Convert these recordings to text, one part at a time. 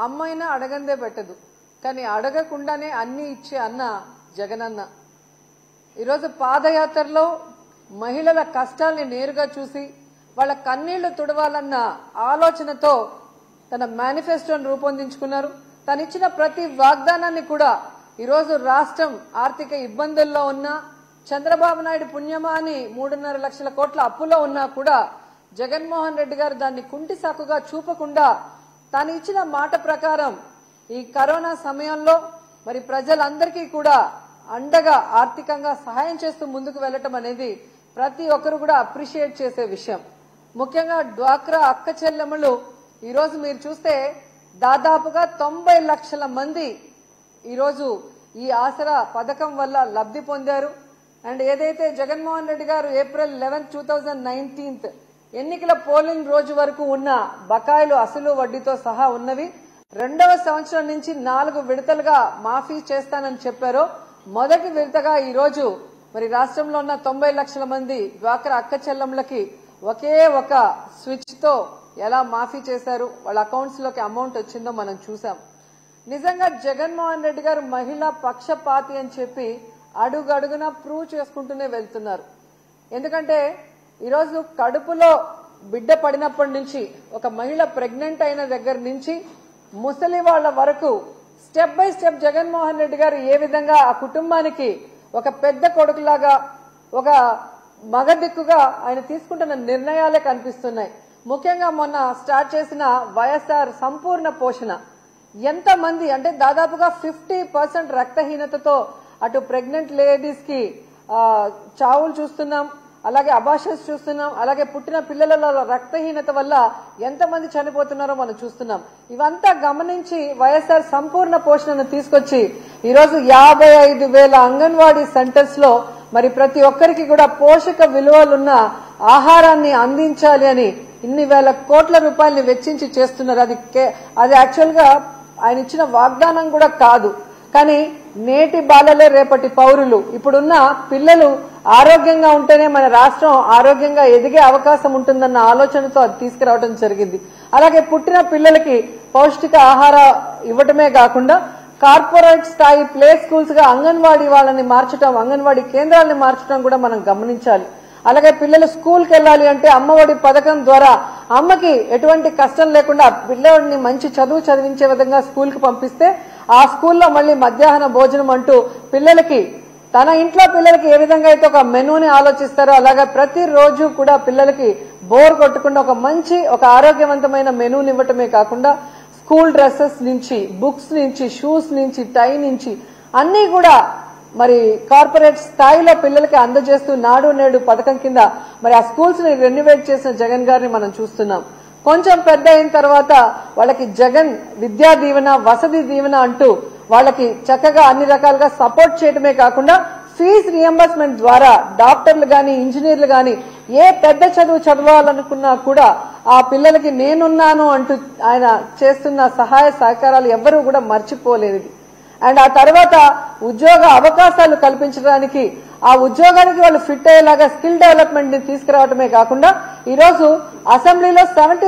అమ్మైనా అడగందే పెట్టదు, కానీ అడగకుండానే అన్ని ఇచ్చే అన్న జగనన్న. ఈరోజు పాదయాత్రలో మహిళల కష్టాల్ని నేరుగా చూసి వాళ్ళ కన్నీళ్లు తుడవాలన్న ఆలోచనతో తన మేనిఫెస్టోను రూపొందించుకున్నారు. తనిచ్చిన ప్రతి వాగ్దానాన్ని కూడా ఈరోజు రాష్ట్రం ఆర్థిక ఇబ్బందుల్లో ఉన్నా, చంద్రబాబు నాయుడు పుణ్యమా అని 3.5 లక్షల కోట్ల అప్పులో ఉన్నా కూడా జగన్మోహన్ రెడ్డి గారు దాన్ని కుంటి సాకుగా చూపకుండా తాను ఇచ్చిన మాట ప్రకారం ఈ కరోనా సమయంలో మరి ప్రజలందరికీ కూడా అండగా ఆర్థికంగా సహాయం చేస్తూ ముందుకు వెళ్లటం అనేది ప్రతి ఒక్కరు కూడా అప్రిషియేట్ చేసే విషయం. ముఖ్యంగా డ్వాక్రా అక్క చెల్లెమ్మలు ఈరోజు మీరు చూస్తే దాదాపుగా 90 లక్షల మంది ఈరోజు ఈ ఆసరా పథకం వల్ల లబ్ధి పొందారు. అండ్ ఏదైతే జగన్మోహన్ రెడ్డి గారు ఏప్రిల్ 11, 2019 ఎన్నికల పోలింగ్ రోజు వరకు ఉన్న బకాయిలు అసలు వడ్డీతో సహా ఉన్నవి 2వ సంవత్సరం నుంచి 4 విడతలుగా మాఫీ చేస్తానని చెప్పారో మొదటి విడతగా ఈ రోజు మరి రాష్ట్రంలో ఉన్న 90 లక్షల మంది డ్వాక్రా అక్క చెల్లెమ్మలకి ఒకే ఒక స్విచ్ తో ఎలా మాఫీ చేశారు, వాళ్ళ అకౌంట్స్ లోకి అమౌంట్ వచ్చిందో మనం చూసాం. నిజంగా జగన్మోహన్ రెడ్డి గారు మహిళా పక్షపాతి అని చెప్పి అడుగడుగునా ప్రూవ్ చేసుకుంటూనే వెళ్తున్నారు. ఎందుకంటే ఈరోజు కడుపులో బిడ్డ పడినప్పటి నుంచి ఒక మహిళ ప్రెగ్నెంట్ అయిన దగ్గర నుంచి ముసలి వాళ్ల వరకు step by step Jaganmohan Reddy garu ఏ విధంగా ఆ కుటుంబానికి ఒక పెద్ద కొడుకులాగా ఒక మగ దిక్కుగా ఆయన తీసుకుంటున్న నిర్ణయాలే కనిపిస్తున్నాయి. ముఖ్యంగా మొన్న స్టార్ట్ చేసిన వైఎస్ఆర్ సంపూర్ణ పోషణ ఎంతమంది అంటే దాదాపుగా 50% రక్తహీనతతో అటు ప్రెగ్నెంట్ లేడీస్ కి చావులు చూస్తున్నాం, అలాగే అబార్షన్స్ చూస్తున్నాం, అలాగే పుట్టిన పిల్లలలో రక్తహీనత వల్ల ఎంతమంది చనిపోతున్నారో మనం చూస్తున్నాం. ఇవంతా గమనించి వైఎస్ఆర్ సంపూర్ణ పోషణను తీసుకొచ్చి ఈరోజు 55,000 అంగన్వాడీ సెంటర్స్ లో మరి ప్రతి ఒక్కరికి కూడా పోషక విలువలున్న ఆహారాన్ని అందించాలి అని ఇన్ని వేల కోట్ల రూపాయలని వెచ్చించి చేస్తున్నారు. అది యాక్చువల్ గా ఆయన ఇచ్చిన వాగ్దానం కూడా కాదు, కానీ నేటి బాలలే రేపటి పౌరులు. ఇప్పుడున్న పిల్లలు ఆరోగ్యంగా ఉంటేనే మన రాష్ట్రం ఆరోగ్యంగా ఎదిగే అవకాశం ఉంటుందన్న ఆలోచనతో అది తీసుకురావడం జరిగింది. అలాగే పుట్టిన పిల్లలకి పౌష్టిక ఆహార ఇవ్వటమే కాకుండా కార్పొరేట్ స్థాయి ప్లే స్కూల్స్ గా అంగన్వాడీ వాళ్ళని మార్చడం, అంగన్వాడీ కేంద్రాలను మార్చడం కూడా మనం గమనించాలి. అలాగే పిల్లలు స్కూల్కి వెళ్లాలి అంటే అమ్మఒడి పథకం ద్వారా అమ్మకి ఎటువంటి కష్టం లేకుండా పిల్లవాడిని మంచి చదువు చదివించే విధంగా స్కూల్ కి పంపిస్తే ఆ స్కూల్లో మళ్ళీ మధ్యాహ్న భోజనం అంటూ పిల్లలకి తన ఇంట్లో పిల్లలకి ఏ విధంగా అయితే ఒక మెనూని ఆలోచిస్తారో అలాగే ప్రతిరోజు కూడా పిల్లలకి బోర్ కొట్టకుండా ఒక ఆరోగ్యవంతమైన మెనూని ఇవ్వటమే కాకుండా స్కూల్ డ్రెస్సెస్ నుంచి, బుక్స్ నుంచి, షూస్ నుంచి, టై నుంచి అన్ని కూడా మరి కార్పొరేట్ స్థాయిలో పిల్లలకి అందజేస్తూ నాడు నేడు పథకం కింద మరి ఆ స్కూల్స్ ని రెన్యువేట్ చేసిన జగన్ గారిని మనం చూస్తున్నాం. కొంచెం పెద్ద అయిన తర్వాత వాళ్ళకి జగన్ విద్యా దీవెన, వసతి దీవెన అంటూ వాళ్ళకి చక్కగా అన్ని రకాలుగా సపోర్ట్ చేయడమే కాకుండా ఫీజు రియంబర్స్మెంట్ ద్వారా డాక్టర్లు గాని, ఇంజనీర్లు గాని ఏ పెద్ద చదువు చదవాలనుకున్నా కూడా ఆ పిల్లలకి నేనున్నాను అంటూ ఆయన చేస్తున్న సహాయ సహకారాలు ఎవ్వరూ కూడా మర్చిపోలేదు. అండ్ ఆ తర్వాత ఉద్యోగ అవకాశాలు కల్పించడానికి ఆ ఉద్యోగానికి వాళ్ళు ఫిట్ అయ్యేలాగా స్కిల్ డెవలప్మెంట్ ని తీసుకురావడమే కాకుండా ఈరోజు అసెంబ్లీలో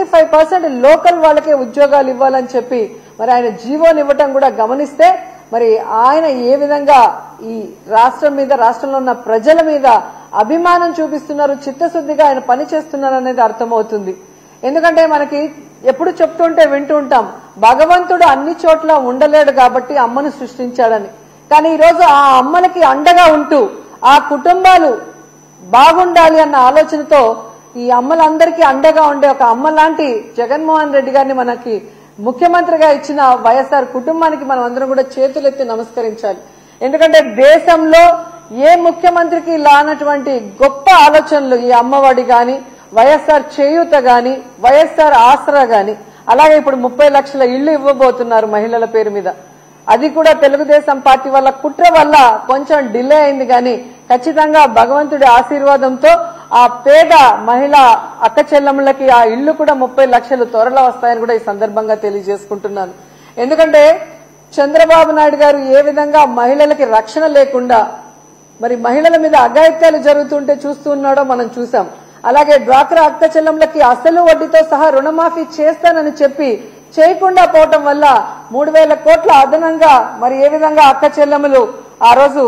75% లోకల్ వాళ్ళకే ఉద్యోగాలు ఇవ్వాలని చెప్పి మరి ఆయన జీవోని ఇవ్వటం కూడా గమనిస్తే మరి ఆయన ఏ విధంగా ఈ రాష్ట్రం మీద, రాష్ట్రంలో ఉన్న ప్రజల మీద అభిమానం చూపిస్తున్నారు, చిత్తశుద్ధిగా ఆయన పనిచేస్తున్నారు అనేది అర్థమవుతుంది. ఎందుకంటే మనకి ఎప్పుడు చెప్తుంటే వింటూ ఉంటాం, భగవంతుడు అన్ని చోట్ల ఉండలేడు కాబట్టి అమ్మను సృష్టించాడని. కానీ ఈరోజు ఆ అమ్మలకి అండగా ఉంటూ ఆ కుటుంబాలు బాగుండాలి అన్న ఆలోచనతో ఈ అమ్మలందరికీ అండగా ఉండే ఒక అమ్మ లాంటి జగన్మోహన్ రెడ్డి గారిని మనకి ముఖ్యమంత్రిగా ఇచ్చిన వైఎస్ఆర్ కుటుంబానికి మనం అందరం కూడా చేతులెత్తి నమస్కరించాలి. ఎందుకంటే దేశంలో ఏ ముఖ్యమంత్రికి లానటువంటి గొప్ప ఆలోచనలు ఈ అమ్మఒడి గాని, వైఎస్ఆర్ చేయూత గాని, వైఎస్ఆర్ ఆసరా గాని, అలాగే ఇప్పుడు 30 లక్షల ఇళ్లు ఇవ్వబోతున్నారు మహిళల పేరు మీద. అది కూడా తెలుగుదేశం పార్టీ వల్ల కుట్ర వల్ల కొంచెం డిలే అయింది కానీ ఖచ్చితంగా భగవంతుడి ఆశీర్వాదంతో ఆ పేద మహిళా అక్క చెల్లెమ్మలకి ఆ ఇళ్లు కూడా 30 లక్షలు త్వరలో వస్తాయని కూడా ఈ సందర్భంగా తెలియజేసుకుంటున్నాను. ఎందుకంటే చంద్రబాబు నాయుడు గారు ఏ విధంగా మహిళలకి రక్షణ లేకుండా మరి మహిళల మీద అఘాయిత్యాలు జరుగుతుంటే చూస్తున్నాడో మనం చూసాం. అలాగే డ్వాక్రా అక్క చెల్లెమ్మలకి అసలు వడ్డీతో సహా రుణమాఫీ చేస్తానని చెప్పి చేయకుండా పోవటం వల్ల 3,000 కోట్ల అదనంగా మరి ఏ విధంగా అక్క చెల్లెములు ఆ రోజు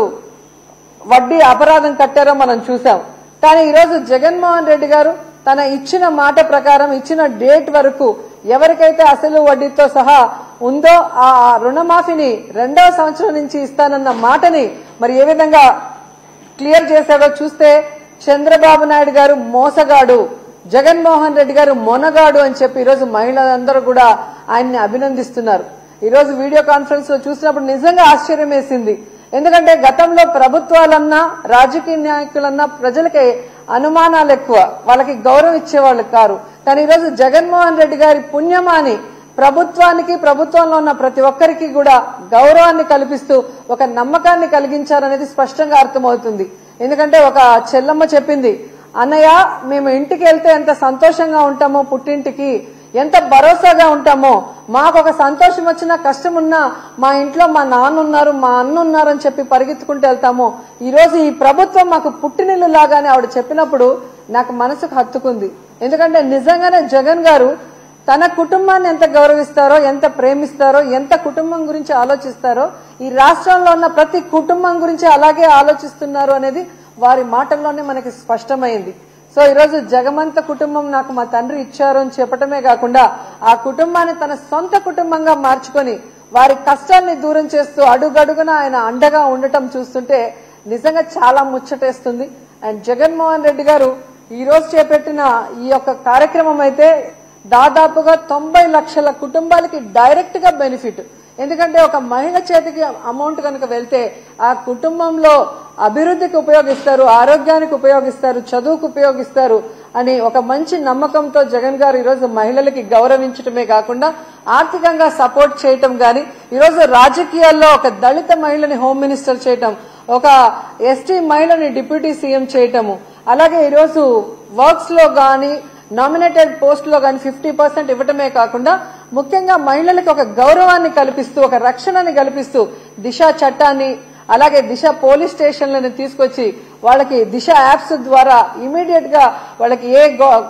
వడ్డీ అపరాధం కట్టారో మనం చూసాం. కానీ ఈరోజు జగన్మోహన్ రెడ్డి గారు తన ఇచ్చిన మాట ప్రకారం ఇచ్చిన డేట్ వరకు ఎవరికైతే అసలు వడ్డీతో సహా ఉందో ఆ రుణమాఫీని 2వ సంవత్సరం నుంచి ఇస్తానన్న మాటని మరి ఏ విధంగా క్లియర్ చేశాడో చూస్తే చంద్రబాబు నాయుడు గారు మోసగాడు, జగన్మోహన్ రెడ్డి గారు మొనగాడు అని చెప్పి ఈరోజు మహిళలందరూ కూడా ఆయన్ని అభినందిస్తున్నారు. ఈరోజు వీడియో కాన్ఫరెన్స్ లో చూసినప్పుడు నిజంగా ఆశ్చర్యం వేసింది. ఎందుకంటే గతంలో ప్రభుత్వాలన్నా రాజకీయ నాయకులన్నా ప్రజలకి అనుమానాలు ఎక్కువ, వాళ్ళకి గౌరవం ఇచ్చేవాళ్ళు కారు. కానీ ఈరోజు జగన్మోహన్ రెడ్డి గారి పుణ్యమాని ప్రభుత్వానికి ప్రభుత్వంలో ఉన్న ప్రతి ఒక్కరికి కూడా గౌరవాన్ని కల్పిస్తూ ఒక నమ్మకాన్ని కలిగించారనేది స్పష్టంగా అర్థమవుతుంది. ఎందుకంటే ఒక చెల్లమ్మ చెప్పింది, అన్నయ్య మేము ఇంటికి వెళ్తే ఎంత సంతోషంగా ఉంటామో, పుట్టింటికి ఎంత భరోసాగా ఉంటామో, మాకు ఒక సంతోషం వచ్చినా కష్టం ఉన్నా మా ఇంట్లో మా నాన్న ఉన్నారు, మా అన్న ఉన్నారు అని చెప్పి పరిగెత్తుకుంటూ వెళ్తాము. ఈ రోజు ఈ ప్రభుత్వం మాకు పుట్టినిల్లు లాగానే ఆవిడ చెప్పినప్పుడు నాకు మనసుకు హత్తుకుంది. ఎందుకంటే నిజంగానే జగన్ గారు తన కుటుంబాన్ని ఎంత గౌరవిస్తారో, ఎంత ప్రేమిస్తారో, ఎంత కుటుంబం గురించి ఆలోచిస్తారో ఈ రాష్ట్రంలో ఉన్న ప్రతి కుటుంబం గురించి అలాగే ఆలోచిస్తున్నారు అనేది వారి మాటల్లోనే మనకి స్పష్టమైంది. సో ఈరోజు జగమంత కుటుంబం నాకు మా తండ్రి ఇచ్చారు అని చెప్పటమే కాకుండా ఆ కుటుంబాన్ని తన సొంత కుటుంబంగా మార్చుకొని వారి కష్టాన్ని దూరం చేస్తూ అడుగడుగున ఆయన అండగా ఉండటం చూస్తుంటే నిజంగా చాలా ముచ్చటేస్తుంది. అండ్ జగన్మోహన్ రెడ్డి గారు ఈ రోజు చేపట్టిన ఈ యొక్క కార్యక్రమం అయితే దాదాపుగా 90 లక్షల కుటుంబాలకి డైరెక్ట్ గా బెనిఫిట్. ఎందుకంటే ఒక మహిళ చేతికి అమౌంట్ కనుక వెళ్తే ఆ కుటుంబంలో అభివృద్ధికి ఉపయోగిస్తారు, ఆరోగ్యానికి ఉపయోగిస్తారు, చదువుకు ఉపయోగిస్తారు అని ఒక మంచి నమ్మకంతో జగన్ గారు ఈరోజు మహిళలకి గౌరవించడమే కాకుండా ఆర్థికంగా సపోర్ట్ చేయటం గాని, ఈరోజు రాజకీయాల్లో ఒక దళిత మహిళని హోమ్ మినిస్టర్ చేయటం, ఒక ఎస్టీ మహిళని డిప్యూటీ సీఎం చేయటము, అలాగే ఈరోజు వర్క్స్ లో గాని నామినేటెడ్ పోస్ట్ లో గాని 50% ఇవ్వటమే కాకుండా ముఖ్యంగా మహిళలకు ఒక గౌరవాన్ని కల్పిస్తూ, ఒక రక్షణని కల్పిస్తూ దిశ చట్టాన్ని, అలాగే దిశ పోలీస్ స్టేషన్లను తీసుకొచ్చి వాళ్ళకి దిశ యాప్స్ ద్వారా ఇమీడియట్ గా వాళ్ళకి ఏ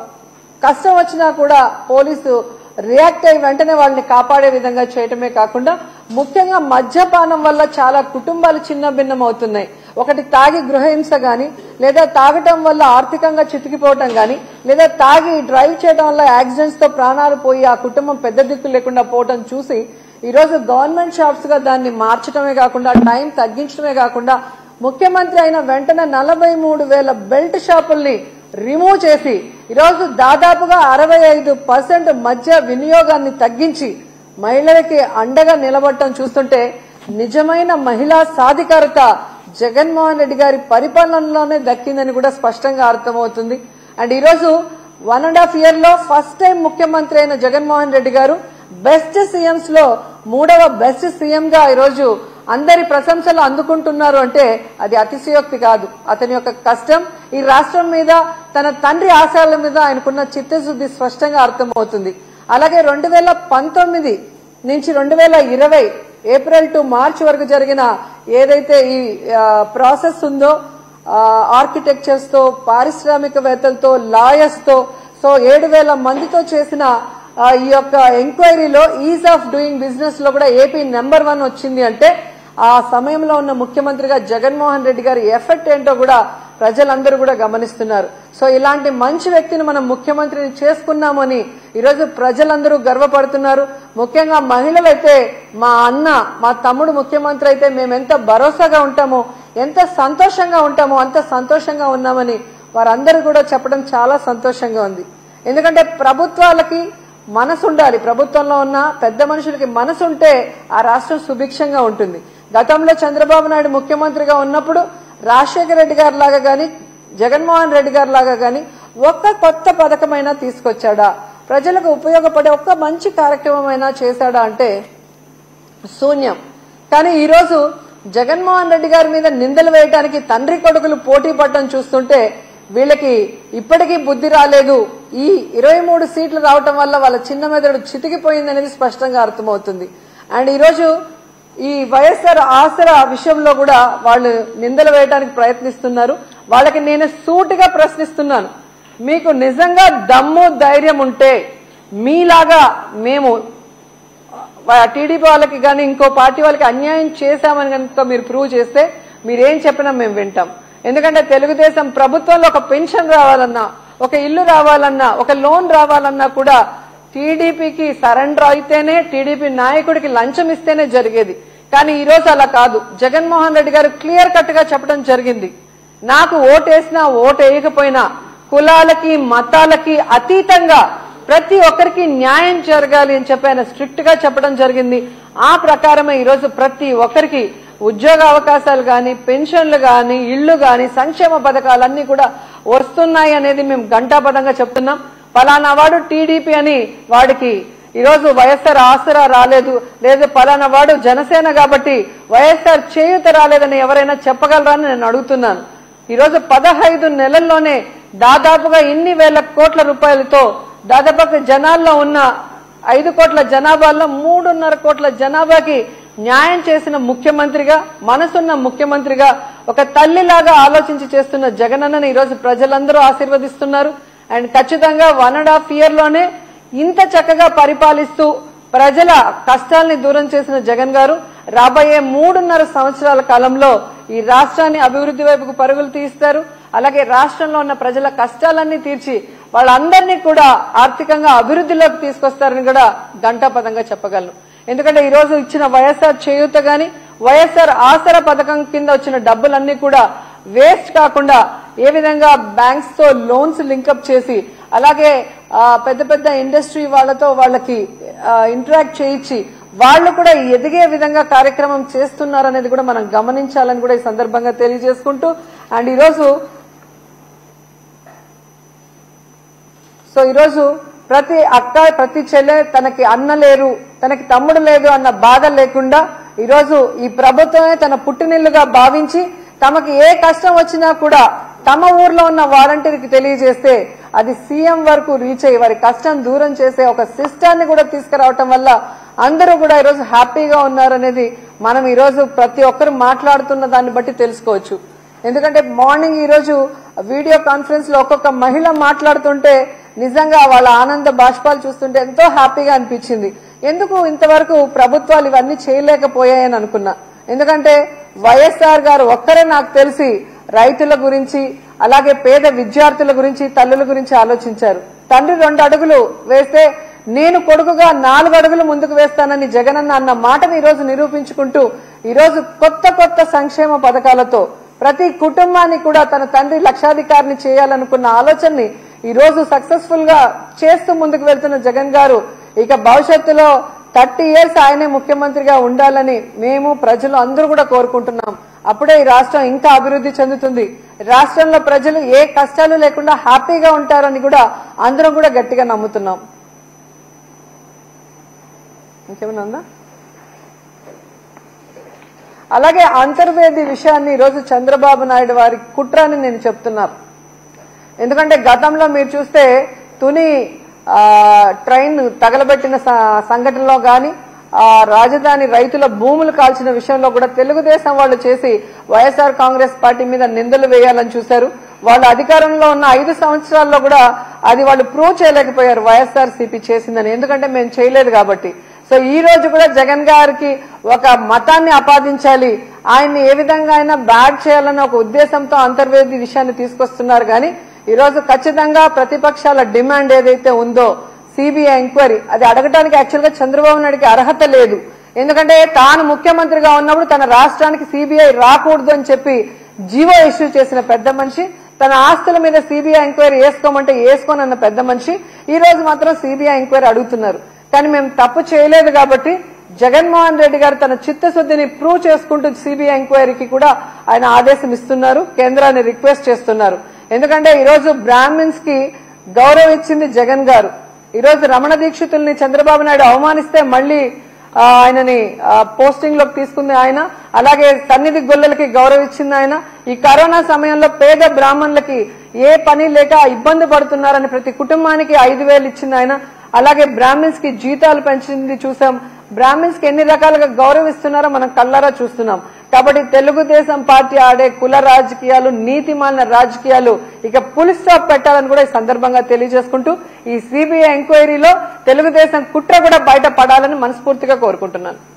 కష్టం వచ్చినా కూడా పోలీసు రియాక్ట్ అయ్యి వెంటనే వాళ్ళని కాపాడే విధంగా చేయటమే కాకుండా ముఖ్యంగా మద్యపానం వల్ల చాలా కుటుంబాలు చిన్న భిన్నం అవుతున్నాయి. ఒకటి తాగి గృహహింస గాని, లేదా తాగటం వల్ల ఆర్థికంగా చితికిపోవటం గాని, లేదా తాగి డ్రైవ్ చేయడం వల్ల యాక్సిడెంట్స్ తో ప్రాణాలు పోయి ఆ కుటుంబం పెద్ద దిక్కు లేకుండా పోవటం చూసి ఈరోజు గవర్నమెంట్ షాప్స్ గా దాన్ని మార్చడమే కాకుండా టైం తగ్గించడమే కాకుండా ముఖ్యమంత్రి అయిన వెంటనే 43,000 బెల్ట్ షాపుల్ని రిమూవ్ చేసి ఈరోజు దాదాపుగా 65% మద్య వినియోగాన్ని తగ్గించి మహిళలకి అండగా నిలబడటం చూస్తుంటే నిజమైన మహిళా సాధికారత జగన్మోహన్ రెడ్డి గారి పరిపాలనలోనే దక్కిందని కూడా స్పష్టంగా అర్థమవుతుంది. అండ్ ఈరోజు 1.5 year లో ఫస్ట్ టైం ముఖ్యమంత్రి అయిన జగన్మోహన్ రెడ్డి గారు బెస్ట్ సీఎంస్ లో 3వ బెస్ట్ సీఎం గా ఈరోజు అందరి ప్రశంసలు అందుకుంటున్నారు అంటే అది అతిశయోక్తి కాదు. అతని యొక్క కష్టం ఈ రాష్ట్రం మీద, తన తండ్రి ఆశయాల మీద ఆయనకున్న చిత్తశుద్ధి స్పష్టంగా అర్థమవుతుంది. అలాగే 2019 నుంచి 2020 ఏప్రిల్ టు మార్చ్ వరకు జరిగిన ఏదైతే ఈ ప్రాసెస్ ఉందో ఆర్కిటెక్చర్స్ తో, పారిశ్రామికవేత్తలతో, లాయర్స్ తో, సో 7,000 మందితో చేసిన ఈ యొక్క ఎంక్వైరీలో ఈజ్ ఆఫ్ డూయింగ్ బిజినెస్ లో కూడా ఏపీ నెంబర్ 1 వచ్చింది అంటే ఆ సమయంలో ఉన్న ముఖ్యమంత్రిగా జగన్మోహన్ రెడ్డి గారి ఎఫెక్ట్ ఏంటో కూడా ప్రజలందరూ కూడా గమనిస్తున్నారు. సో ఇలాంటి మంచి వ్యక్తిని మనం ముఖ్యమంత్రిని చేసుకున్నామని ఈరోజు ప్రజలందరూ గర్వపడుతున్నారు. ముఖ్యంగా మహిళలైతే మా అన్న, మా తమ్ముడు ముఖ్యమంత్రి అయితే మేము ఎంత భరోసాగా ఉంటామో, ఎంత సంతోషంగా ఉంటామో అంత సంతోషంగా ఉన్నామని వారందరూ కూడా చెప్పడం చాలా సంతోషంగా ఉంది. ఎందుకంటే ప్రభుత్వాలకి మనసు ఉండాలి. ప్రభుత్వంలో ఉన్న పెద్ద మనుషులకి మనసు ఉంటే ఆ రాష్ట్రం సుభిక్షంగా ఉంటుంది. గతంలో చంద్రబాబు నాయుడు ముఖ్యమంత్రిగా ఉన్నప్పుడు రాజశేఖర రెడ్డి గారి లాగా గాని, జగన్మోహన్ రెడ్డి గారి లాగా గాని ఒక్క కొత్త పథకమైనా తీసుకొచ్చాడా, ప్రజలకు ఉపయోగపడే ఒక్క మంచి కార్యక్రమమైనా చేశాడా అంటే శూన్యం. కానీ ఈరోజు జగన్మోహన్ రెడ్డి గారి మీద నిందలు వేయడానికి తండ్రి కొడుకులు పోటీ పడటం చూస్తుంటే వీళ్ళకి ఇప్పటికీ బుద్ధి రాలేదు. ఈ 23 సీట్లు రావటం వల్ల వాళ్ళ చిన్న మెదడు చితికిపోయిందనేది స్పష్టంగా అర్థమవుతుంది. అండ్ ఈరోజు ఈ వైఎస్ఆర్ ఆసరా విషయంలో కూడా వాళ్ళు నిందలు వేయడానికి ప్రయత్నిస్తున్నారు. వాళ్ళకి నేను సూటిగా ప్రశ్నిస్తున్నాను, మీకు నిజంగా దమ్ము ధైర్యం ఉంటే మీలాగా మేము టీడీపీ వాళ్ళకి కానీ ఇంకో పార్టీ వాళ్ళకి అన్యాయం చేశామని కనుక మీరు ప్రూవ్ చేస్తే మీరేం చెప్పినా మేము వింటాం. ఎందుకంటే తెలుగుదేశం ప్రభుత్వంలో ఒక పెన్షన్ రావాలన్నా, ఒక ఇల్లు రావాలన్నా, ఒక లోన్ రావాలన్నా కూడా టీడీపీకి సరెండర్ అయితేనే, టీడీపీ నాయకుడికి లంచం ఇస్తేనే జరిగేది. కానీ ఈ రోజు అలా కాదు. జగన్మోహన్ రెడ్డి గారు క్లియర్ కట్ గా చెప్పడం జరిగింది, నాకు ఓటేసినా ఓటు వేయకపోయినా కులాలకి మతాలకి అతీతంగా ప్రతి ఒక్కరికి న్యాయం జరగాలి అని చెప్పి ఆయన స్ట్రిక్ట్ గా చెప్పడం జరిగింది. ఆ ప్రకారమే ఈరోజు ప్రతి ఒక్కరికి ఉద్యోగ అవకాశాలు గాని, పెన్షన్లు గాని, ఇళ్లు గాని, సంక్షేమ పథకాలన్నీ కూడా వస్తున్నాయి అనేది మేము ఘంటాపథంగా చెప్తున్నాం. పలానా వాడు టీడీపీ అని వాడికి ఈరోజు వైఎస్ఆర్ ఆసరా రాలేదు, లేదు పలానా వాడు జనసేన కాబట్టి వైఎస్ఆర్ చేయూత రాలేదని ఎవరైనా చెప్పగలరా అని నేను అడుగుతున్నాను. ఈరోజు 15 నెలల్లోనే దాదాపుగా ఇన్ని వేల కోట్ల రూపాయలతో దాదాపు జనాల్లో ఉన్న 5 కోట్ల జనాభాలో 3.5 కోట్ల జనాభాకి న్యాయం చేసిన ముఖ్యమంత్రిగా, మనసున్న ముఖ్యమంత్రిగా, ఒక తల్లిలాగా ఆలోచించి చేస్తున్న జగనన్నని ఈరోజు ప్రజలందరూ ఆశీర్వదిస్తున్నారు. అండ్ ఖచ్చితంగా 1.5 year లోనే ఇంత చక్కగా పరిపాలిస్తూ ప్రజల కష్టాల్ని దూరం చేసిన జగన్ గారు రాబోయే 3.5 సంవత్సరాల కాలంలో ఈ రాష్ట్రాన్ని అభివృద్ధి వైపుకు పరుగులు తీస్తారు. అలాగే రాష్ట్రంలో ఉన్న ప్రజల కష్టాలన్నీ తీర్చి వాళ్ళందరినీ కూడా ఆర్థికంగా అభివృద్ధిలోకి తీసుకొస్తారని కూడా ఘంటాపథంగా చెప్పగలను. ఎందుకంటే ఈ రోజు ఇచ్చిన వైఎస్ఆర్ చేయూత గాని, వైఎస్ఆర్ ఆసరా పథకం కింద వచ్చిన డబ్బులన్నీ కూడా వేస్ట్ కాకుండా ఏ విధంగా బ్యాంక్స్ తో లోన్స్ లింకప్ చేసి, అలాగే పెద్ద పెద్ద ఇండస్ట్రీ వాళ్ళతో వాళ్ళకి ఇంటరాక్ట్ చేయించి వాళ్ళు కూడా ఎదిగే విధంగా కార్యక్రమం చేస్తున్నారనేది కూడా మనం గమనించాలని కూడా ఈ సందర్భంగా తెలియజేసుకుంటూ, అండ్ ఈరోజు ప్రతి అక్క, ప్రతి చెల్లె తనకి అన్న లేరు, తనకి తమ్ముడు లేదు అన్న బాధ లేకుండా ఈరోజు ఈ ప్రభుత్వమే తన పుట్టినిల్లుగా భావించి తమకి ఏ కష్టం వచ్చినా కూడా తమ ఊర్లో ఉన్న వాలంటీర్కి తెలియజేస్తే అది సీఎం వరకు రీచ్ అయ్యి వారి కష్టం దూరం చేసే ఒక సిస్టాన్ని కూడా తీసుకురావటం వల్ల అందరూ కూడా ఈరోజు హ్యాపీగా ఉన్నారనేది మనం ఈరోజు ప్రతి ఒక్కరు మాట్లాడుతున్న దాన్ని బట్టి తెలుసుకోవచ్చు. ఎందుకంటే మార్నింగ్ ఈరోజు వీడియో కాన్ఫరెన్స్ లో ఒక్కొక్క మహిళ మాట్లాడుతుంటే నిజంగా వాళ్ళ ఆనంద బాష్పాలు చూస్తుంటే ఎంతో హ్యాపీగా అనిపించింది. ఎందుకు ఇంతవరకు ప్రభుత్వాలు ఇవన్నీ చేయలేకపోయాయని అనుకున్నా. ఎందుకంటే వైఎస్ఆర్ గారు ఒక్కరే నాకు తెలిసి రైతుల గురించి, అలాగే పేద విద్యార్థుల గురించి, తల్లుల గురించి ఆలోచించారు. తండ్రి 2 అడుగులు వేస్తే నేను కొడుకుగా 4 అడుగులు ముందుకు వేస్తానని జగనన్న అన్న మాటను ఈరోజు నిరూపించుకుంటూ ఈరోజు కొత్త సంక్షేమ పథకాలతో ప్రతి కుటుంబాన్ని కూడా తన తండ్రి లక్షాధికారిని చేయాలనుకున్న ఆలోచనని ఈరోజు సక్సెస్ఫుల్ గా చేస్తూ ముందుకు వెళ్తున్న జగన్ గారు ఇక భవిష్యత్తులో 30 years ఆయనే ముఖ్యమంత్రిగా ఉండాలని మేము ప్రజలు అందరూ కూడా కోరుకుంటున్నాం. అప్పుడే ఈ రాష్ట్రం ఇంకా అభివృద్ధి చెందుతుంది. రాష్ట్రంలో ప్రజలు ఏ కష్టాలు లేకుండా హ్యాపీగా ఉంటారని కూడా అందరం కూడా గట్టిగా నమ్ముతున్నాం. ఇంకేమైనా ఉందా? అలాగే అంతర్వేది విషయాన్ని ఈరోజు చంద్రబాబు నాయుడు వారి కుట్ర అని నేను చెప్తున్నారు. ఎందుకంటే గతంలో మీరు చూస్తే తుని ట్రైన్ తగలబెట్టిన సంఘటనలో గాని, రాజధాని రైతుల భూములు కాల్చిన విషయంలో కూడా తెలుగుదేశం వాళ్ళు చేసి వైఎస్ఆర్ కాంగ్రెస్ పార్టీ మీద నిందలు వేయాలని చూశారు. వాళ్ళు అధికారంలో ఉన్న 5 సంవత్సరాల్లో కూడా అది వాళ్ళు ప్రూవ్ చేయలేకపోయారు వైఎస్ఆర్ సిపి చేసిందని, ఎందుకంటే మేము చేయలేదు కాబట్టి. సో ఈ రోజు కూడా జగన్ గారికి ఒక మతాన్ని ఆపాదించాలి, ఆయన్ని ఏ విధంగా అయినా బ్యాడ్ చేయాలన్న ఒక ఉద్దేశంతో అంతర్వేది విషయాన్ని తీసుకొస్తున్నారు. కానీ ఈరోజు ఖచ్చితంగా ప్రతిపక్షాల డిమాండ్ ఏదైతే ఉందో సిబిఐ ఎంక్వైరీ, అది అడగడానికి యాక్చువల్ గా చంద్రబాబు నాయుడుకి అర్హత లేదు. ఎందుకంటే తాను ముఖ్యమంత్రిగా ఉన్నప్పుడు తన రాష్ట్రానికి సిబిఐ రాకూడదు అని చెప్పి జీవో ఇష్యూ చేసిన పెద్ద మనిషి, తన ఆస్తుల మీద సిబిఐ ఎంక్వైరీ వేసుకోమంటే వేసుకోనన్న పెద్ద మనిషి ఈ రోజు మాత్రం సిబిఐ ఎంక్వైరీ అడుగుతున్నారు. కానీ మేము తప్పు చేయలేదు కాబట్టి జగన్మోహన్ రెడ్డి గారు తన చిత్తశుద్ధిని ప్రూవ్ చేసుకుంటూ సిబిఐ ఎంక్వైరీకి కూడా ఆయన ఆదేశం ఇస్తున్నారు, కేంద్రాన్ని రిక్వెస్ట్ చేస్తున్నారు. ఎందుకంటే ఈరోజు బ్రాహ్మిన్స్ కి గౌరవం ఇచ్చింది జగన్ గారు. ఈరోజు రమణ దీక్షితుల్ని చంద్రబాబు నాయుడు అవమానిస్తే మళ్లీ ఆయనని పోస్టింగ్ లోకి తీసుకుంది ఆయన. అలాగే సన్నిధి గొల్లలకి గౌరవం ఇచ్చింది ఆయన. ఈ కరోనా సమయంలో పేద బ్రాహ్మణులకి ఏ పని లేక ఇబ్బంది పడుతున్నారని ప్రతి కుటుంబానికి 5,000 ఇచ్చింది ఆయన. అలాగే బ్రాహ్మిన్స్ కి జీతాలు పెంచింది చూసాం. బ్రాహ్మిన్స్ కి ఎన్ని రకాలుగా గౌరవిస్తున్నారో మనం కళ్ళారా చూస్తున్నాం. కాబట్టి తెలుగుదేశం పార్టీ ఆడే కుల రాజకీయాలు, నీతిమాలిన రాజకీయాలు ఇక ఫుల్ స్టాప్ పెట్టాలని కూడా ఈ సందర్భంగా తెలియజేసుకుంటూ ఈ సిబిఐ ఎంక్వైరీలో తెలుగుదేశం కుట్ర కూడా బయటపడాలని మనస్ఫూర్తిగా కోరుకుంటున్నాను.